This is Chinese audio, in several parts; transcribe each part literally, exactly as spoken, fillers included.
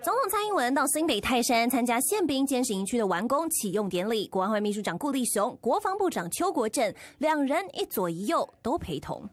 总统蔡英文到新北泰山参加宪兵监视营区的完工启用典礼，国安会秘书长顾立雄、国防部长邱国正两人一左一右都陪同。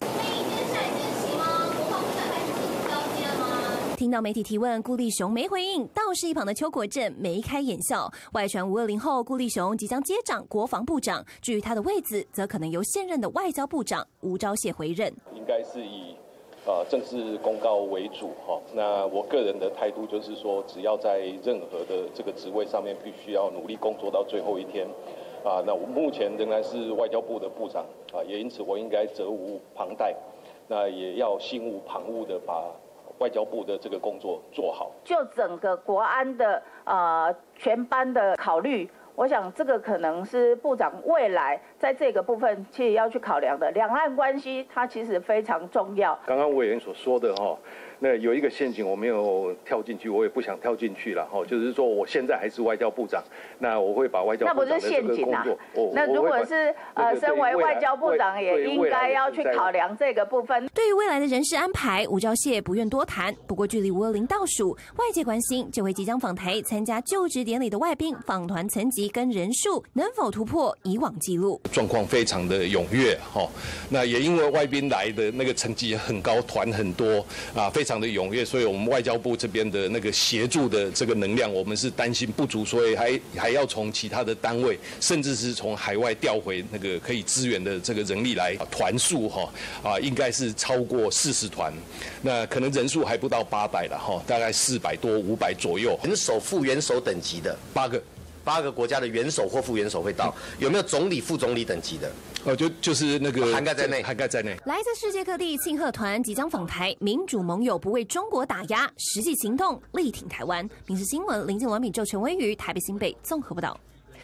听到媒体提问，顾立雄没回应，倒是一旁的邱国正眉开眼笑。外传五二零后，顾立雄即将接掌国防部长，至于他的位子，则可能由现任的外交部长吴钊燮回任。 应该是以呃政治公告为主哈。那我个人的态度就是说，只要在任何的这个职位上面，必须要努力工作到最后一天。啊，那我目前仍然是外交部的部长啊，也因此我应该责无旁贷，那也要心无旁骛的把外交部的这个工作做好。 就整个国安的呃全班的考虑，我想这个可能是部长未来在这个部分其实要去考量的。两岸关系它其实非常重要。 刚刚委员所说的哈，那有一个陷阱我没有跳进去，我也不想跳进去了哈。就是说我现在还是外交部长，那我会把外交部长的这个工作， 那不是陷阱啊。那如果是呃身为外交部长，也应该要去考量这个部分。 对于未来的人事安排，吴钊燮不愿多谈。不过距离五二零倒数，外界关心这回即将访台参加就职典礼的外宾访团层级跟人数能否突破以往纪录。 状况非常的踊跃哈，那也因为外宾来的那个成绩很高，团很多啊，非常的踊跃，所以我们外交部这边的那个协助的这个能量，我们是担心不足，所以还还要从其他的单位，甚至是从海外调回那个可以支援的这个人力来，团数哈啊，应该是超过四十团，那可能人数还不到八百了哈，大概四百多五百左右。 元首、副元首等级的八个。 八个国家的元首或副元首会到，有没有总理、副总理等级的？ 哦，就就是那个涵盖在内， 涵盖在内。 来自世界各地庆贺团即将访台，民主盟友不为中国打压，实际行动力挺台湾。民视新闻林建文、米周、陈威宇台北新北综合报道。